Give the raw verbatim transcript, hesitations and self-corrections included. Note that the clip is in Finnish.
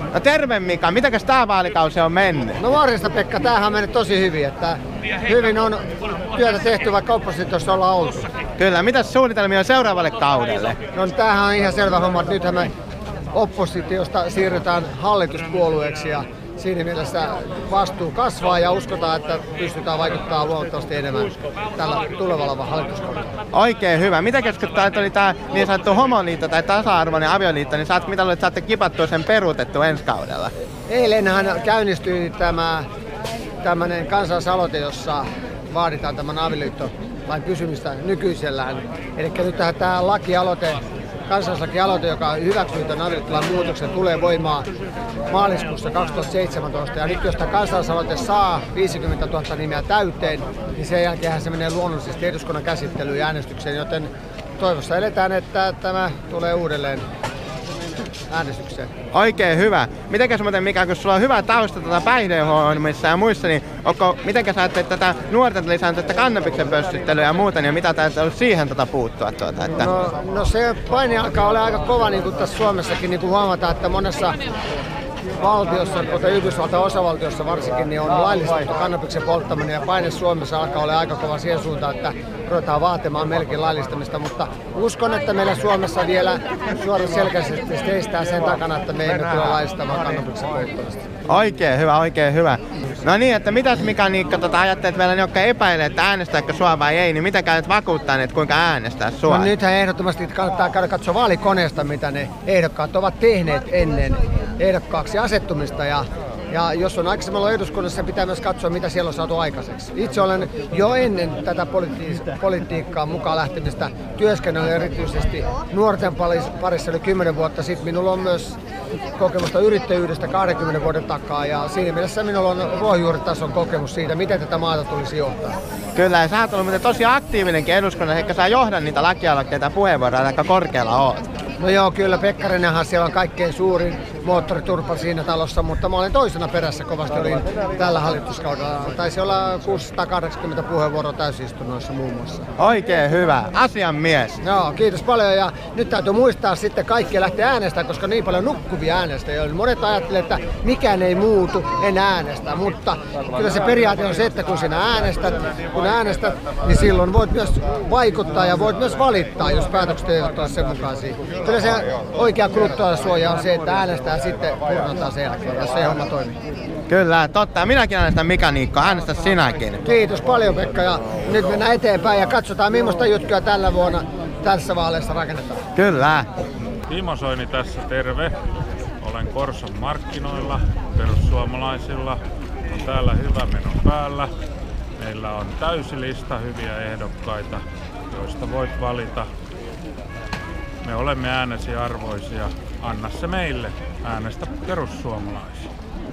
No terve Mika, mitäkäs tää vaalikausi on mennyt? No morjesta Pekka, tämähän on mennyt tosi hyvin, että hyvin on työtä tehty, vaikka oppositiossa ollaan oltu. Kyllä, mitäs suunnitelmia on seuraavalle kaudelle? No tämähän on ihan selvä homma, että nythän me oppositiosta siirrytään hallituspuolueeksi ja siinä mielessä vastuu kasvaa ja uskotaan, että pystytään vaikuttamaan huomattavasti enemmän tällä tulevalla hallituskaudella. Oikein hyvä. Mitä keskustelua, että oli tää niin sanottu homoliitto tai tasa-arvoinen avioliitto, niin saat, mitä luulet, että saatte kipattua sen peruutettua ensi kaudella? Eilenhän käynnistyi tämä tämmöinen kansalaisaloite, jossa vaaditaan tämän avioliittolain pysymistä nykyisellään. Eli nyt tämä lakialoite, kansalaislakialoite, joka hyväksyy tämän avioliittolain muutoksen, tulee voimaan maaliskuussa kaksituhattaseitsemäntoista. Ja nyt jos tämä kansalaisaloite saa viisikymmentätuhatta nimeä täyteen, niin sen jälkeen se menee luonnollisesti eduskunnan käsittelyyn ja äänestykseen, joten toivossa eletään, että tämä tulee uudelleen äänestykseen. Oikein hyvä. Mitenkäs muuten Mika, kun sulla on hyvä tausta tuota päihdehommissa ja muissa, niin onko, mitenkäs ajattelet tätä nuorten lisääntynyttä kannabiksen pössyttelyä ja muuta, niin mitä täytyy ollut siihen tuota puuttua? Tuota, että... no, no se paine alkaa olla aika kova, niin kuin tässä Suomessakin, niin kuin huomataan, että monessa valtiossa, kuten Yhdysvaltain osavaltiossa varsinkin, niin on laillistettu kannabiksen polttaminen ja paine Suomessa alkaa olla aika kova siihen suuntaan, että ruvetaan vaatimaan melkein laillistamista, mutta uskon, että meillä Suomessa vielä suoraan selkeästi seistää sen takana, että me emme tule laillistamaan kannabiksen polttamista. Oikein hyvä, oikein hyvä. No niin, että mitäs Mika Niikka tota, ajattelet vielä ne, jotka epäilee, että äänestääkö sua vai ei, niin miten käyt vakuuttaa ne, että kuinka äänestää sua? No nythän ehdottomasti kannattaa käydä katsoa vaalikoneesta, mitä ne ehdokkaat ovat tehneet ennen ehdokkaaksi asettumista. Ja, ja jos on aikaisemmin ollut eduskunnassa, pitää myös katsoa, mitä siellä on saatu aikaiseksi. Itse olen jo ennen tätä politi- politiikkaa mukaan lähtemistä työskennellyt erityisesti nuorten parissa yli kymmenen vuotta sitten. Minulla on myös kokemusta yrittäjyydestä kaksikymmentä vuoden takaa ja siinä mielessä minulla on ruohonjuuritason kokemus siitä, miten tätä maata tulisi johtaa. Kyllä, ja sä oot ollut tosi aktiivinenkin eduskunnassa, ehkä sä johdan niitä lakialoitteita ja puheenvuoroja, aika korkealla oot. No joo, kyllä Pekkarinenhan siellä on kaikkein suurin moottoriturpa siinä talossa, mutta mä olen toisena perässä kovasti, olin tällä hallituskaudella. Taisi olla kuusisataakahdeksankymmentä puheenvuoroa täysistunnoissa muun muassa. Oikein hyvä, asianmies. Joo, kiitos paljon ja nyt täytyy muistaa sitten kaikki lähteä äänestämään, koska niin paljon nukkuvia äänestäjiä. Monet ajattelevat, että mikään ei muutu, en äänestä, mutta kyllä se periaate on se, että kun sinä äänestät, kun äänestät, niin silloin voit myös vaikuttaa ja voit myös valittaa, jos päätökset eivät ole sen mukaisia. Kyllä se oikea kuluttajansuoja on se, että äänestää sitten purnataan sen jälkeen, jos se homma toimii. Kyllä, totta. Minäkin äänestän Mika Niikko, äänestä sinäkin. Kiitos paljon Pekka ja nyt mennään eteenpäin ja katsotaan millaista juttua tällä vuonna tässä vaaleissa rakennetaan. Kyllä. Timo Soini tässä, terve. Olen Korson markkinoilla, perussuomalaisilla. On täällä hyvä meno päällä. Meillä on täysi lista hyviä ehdokkaita, joista voit valita. Me olemme äänesi arvoisia. Anna se meille. Äänestä perussuomalaisia.